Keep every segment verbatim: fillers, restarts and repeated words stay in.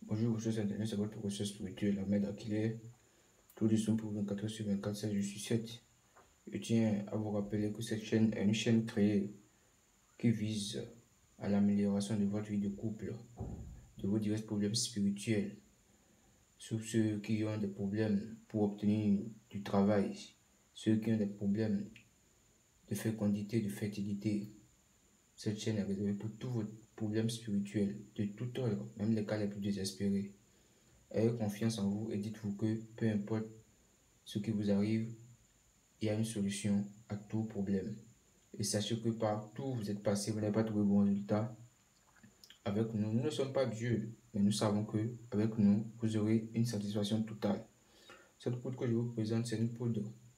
Bonjour, je suis Internet, c'est votre professeur spirituel, Ahmed Akile. Tous les sons pour vingt-quatre heures sur vingt-quatre, ça je suis sept. Je tiens à vous rappeler que cette chaîne est une chaîne créée qui vise à l'amélioration de votre vie de couple, de vos divers problèmes spirituels, sur ceux qui ont des problèmes pour obtenir du travail, ceux qui ont des problèmes de fécondité, de fertilité. Cette chaîne est réservée pour tous vos problèmes spirituels, de tout ordre, même les cas les plus désespérés. Ayez confiance en vous et dites-vous que peu importe ce qui vous arrive, il y a une solution à tout problème. Et sachez que partout où vous êtes passé, vous n'avez pas trouvé bon résultat. Avec nous, nous ne sommes pas Dieu, mais nous savons que avec nous, vous aurez une satisfaction totale. Cette poudre que je vous présente, c'est une poudre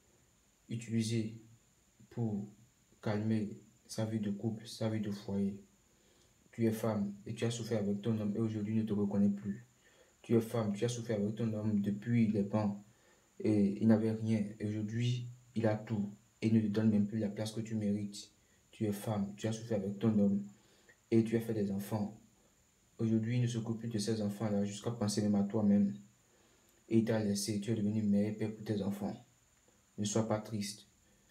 utilisée pour calmer sa vie de couple, sa vie de foyer. Tu es femme et tu as souffert avec ton homme et aujourd'hui il ne te reconnaît plus. Tu es femme, tu as souffert avec ton homme depuis les bancs et il n'avait rien. Et aujourd'hui, il a tout et ne te donne même plus la place que tu mérites. Tu es femme, tu as souffert avec ton homme et tu as fait des enfants. Aujourd'hui, il ne s'occupe plus de ces enfants-là jusqu'à penser même à toi-même. Et il t'a laissé, tu es devenu mère et père pour tes enfants. Ne sois pas triste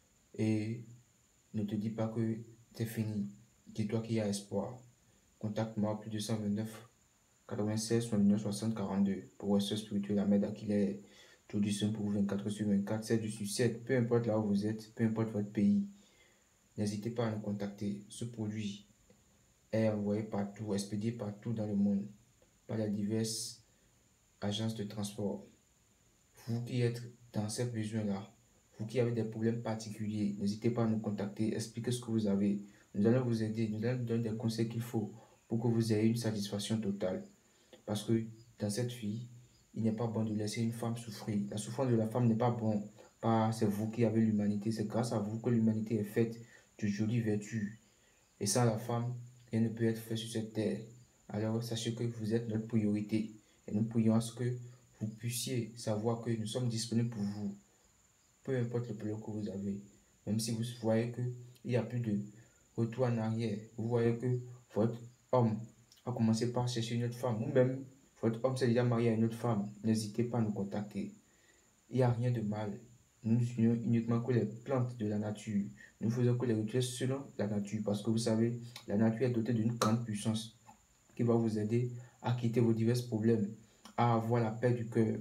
et ne te dis pas que c'est fini. Dis-toi qu'il y a espoir. Contacte-moi au plus deux cent vingt-neuf quatre-vingt-seize soixante-neuf soixante quarante-deux pour votre spirituel Ahmed Akile. Tout du son pour vingt-quatre sur vingt-quatre, sept sur sept, peu importe là où vous êtes, peu importe votre pays. N'hésitez pas à nous contacter. Ce produit est envoyé partout, expédié partout dans le monde par les diverses agences de transport. Vous qui êtes dans ces besoins-là, vous qui avez des problèmes particuliers, n'hésitez pas à nous contacter, expliquez ce que vous avez. Nous allons vous aider, nous allons vous donner des conseils qu'il faut pour que vous ayez une satisfaction totale. Parce que dans cette vie, il n'est pas bon de laisser une femme souffrir. La souffrance de la femme n'est pas bon. Pas c'est vous qui avez l'humanité. C'est grâce à vous que l'humanité est faite de jolies vertus. Et sans la femme, rien ne peut être fait sur cette terre. Alors sachez que vous êtes notre priorité. Et nous prions à ce que vous puissiez savoir que nous sommes disponibles pour vous. Peu importe le problème que vous avez. Même si vous voyez qu'il n'y a plus de retour en arrière. Vous voyez que votre homme a commencé par chercher une autre femme. Ou même votre homme s'est déjà marié à une autre femme. N'hésitez pas à nous contacter. Il n'y a rien de mal. Nous n'utilisons uniquement que les plantes de la nature. Nous faisons que les rituels selon la nature. Parce que vous savez, la nature est dotée d'une grande puissance qui va vous aider à quitter vos divers problèmes, à avoir la paix du cœur,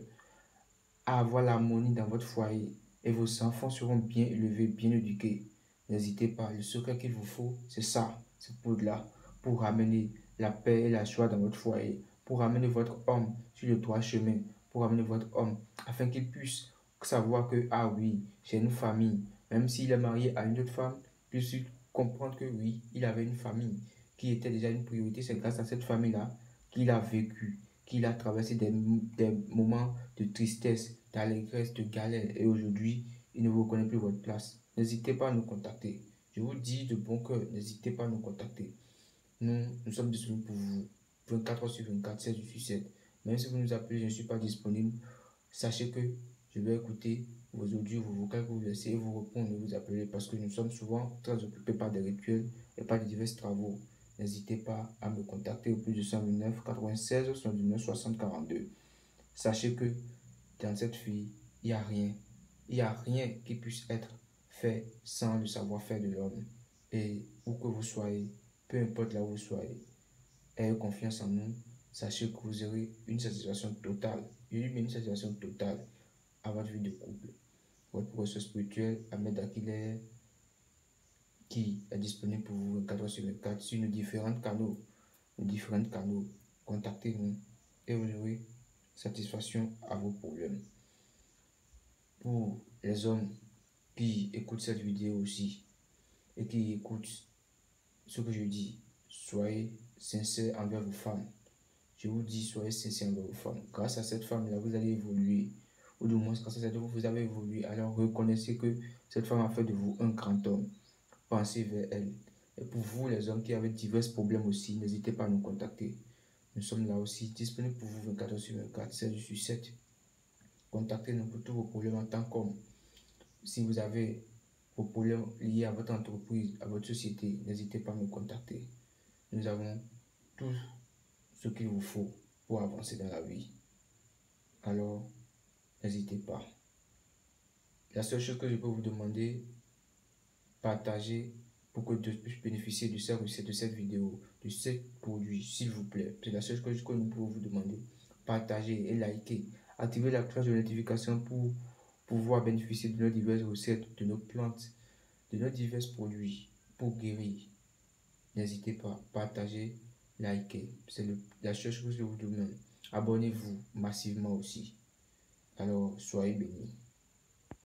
à avoir l'harmonie dans votre foyer. Et vos enfants seront bien élevés, bien éduqués. N'hésitez pas, le secret qu'il vous faut, c'est ça, cette poudre-là, pour ramener la paix et la joie dans votre foyer, pour ramener votre homme sur le droit chemin, pour ramener votre homme, afin qu'il puisse savoir que, ah oui, j'ai une famille, même s'il est marié à une autre femme, puisse comprendre que oui, il avait une famille qui était déjà une priorité. C'est grâce à cette famille-là qu'il a vécu, qu'il a traversé des, des moments de tristesse, d'allégresse, de galère. Et aujourd'hui, il ne vous reconnaît plus votre place. N'hésitez pas à nous contacter. Je vous dis de bon cœur, n'hésitez pas à nous contacter. Nous, nous sommes disponibles pour vous. vingt-quatre heures sur vingt-quatre, sept sur sept. Même si vous nous appelez, je ne suis pas disponible. Sachez que je vais écouter vos audios, vos vocaux que vous laissez et vous répondre et vous appeler parce que nous sommes souvent très occupés par des rituels et par de divers travaux. N'hésitez pas à me contacter au plus de cent vingt-neuf quatre-vingt-seize soixante-neuf soixante quarante-deux. Sachez que dans cette vie, il n'y a rien. Il n'y a rien qui puisse être fait sans le savoir-faire de l'homme. Et où que vous soyez, peu importe là où vous soyez, ayez confiance en nous. Sachez que vous aurez une satisfaction totale. Une satisfaction totale à votre vie de couple. Votre professeur spirituel, Ahmed Akile, qui est disponible pour vous vingt-quatre heures sur vingt-quatre sur nos différents canaux. Nos différents canaux. Contactez-nous et vous aurez satisfaction à vos problèmes. Pour les hommes qui écoutent cette vidéo aussi et qui écoutent ce que je dis, soyez sincères envers vos femmes. Je vous dis, soyez sincères envers vos femmes. Grâce à cette femme-là, vous allez évoluer. Ou du moins, grâce à cette femme, vous avez évolué. Alors reconnaissez que cette femme a fait de vous un grand homme. Pensez vers elle. Et pour vous, les hommes qui avez divers problèmes aussi, n'hésitez pas à nous contacter. Nous sommes là aussi, disponibles pour vous vingt-quatre heures sur vingt-quatre, sept sur sept. Contactez-nous pour tous vos problèmes en tant qu'homme. Si vous avez vos problèmes liés à votre entreprise, à votre société, n'hésitez pas à me contacter. Nous avons tout ce qu'il vous faut pour avancer dans la vie. Alors, n'hésitez pas. La seule chose que je peux vous demander, partagez pour que d'autres puissent bénéficier de cette recette, de cette vidéo, de ces produits, s'il vous plaît. C'est la seule chose que nous pouvons vous demander. Partagez et likez. Activez la cloche de notification pour pouvoir bénéficier de nos diverses recettes, de nos plantes, de nos divers produits pour guérir. N'hésitez pas, partagez, likez. C'est la seule chose que je vous demande. Abonnez-vous massivement aussi. Alors, soyez bénis.